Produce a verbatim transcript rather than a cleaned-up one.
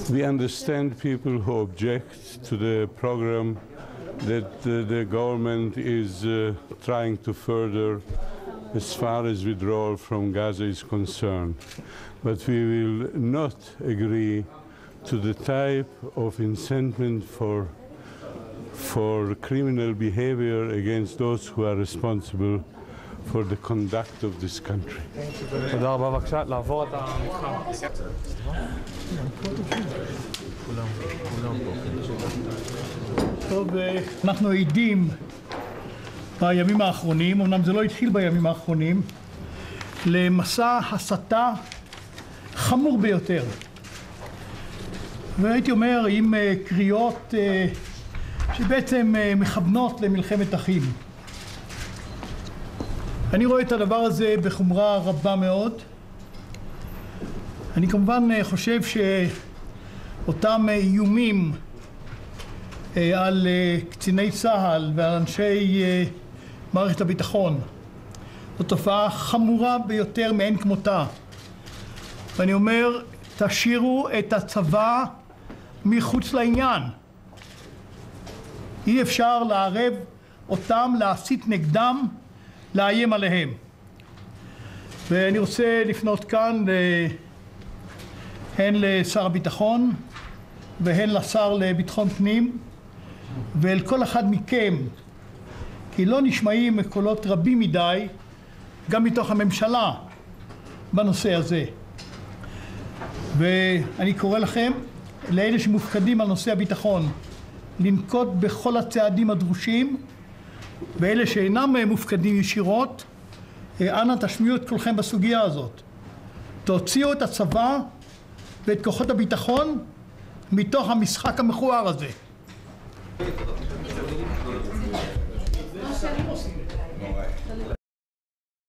We understand people who object to the program that uh, the government is uh, trying to further as far as withdrawal from Gaza is concerned. But we will not agree to the type of incentive for, for criminal behavior against those who are responsible for the conduct of this country. תודה רבה, בבקשה, לעבור את המתחם. טוב, אנחנו עדים בימים האחרונים, אמנם זה לא התחיל בימים האחרונים, למסע הסתה חמור ביותר. והייתי אומר עם קריאות שבעצם מכוונות למלחמת אחים. אני רואה את הדבר הזה בחומרה רבה מאוד. אני כמובן חושב שאותם איומים על קציני צה"ל ועל אנשי מערכת הביטחון זו תופעה חמורה ביותר מאין כמותה. ואני אומר, תשאירו את הצבא מחוץ לעניין. אי אפשר לערב אותם, להסית נגדם, לאיים עליהם. ואני רוצה לפנות כאן הן לשר הביטחון והן לשר לביטחון פנים ואל כל אחד מכם, כי לא נשמעים קולות רבים מדי גם מתוך הממשלה בנושא הזה. ואני קורא לכם, לאלה שמופקדים על נושא הביטחון, לנקוט בכל הצעדים הדרושים, ואלה שאינם מופקדים ישירות, אנא תשמיעו את כולכם בסוגיה הזאת. תוציאו את הצבא ואת כוחות הביטחון מתוך המשחק המכוער הזה.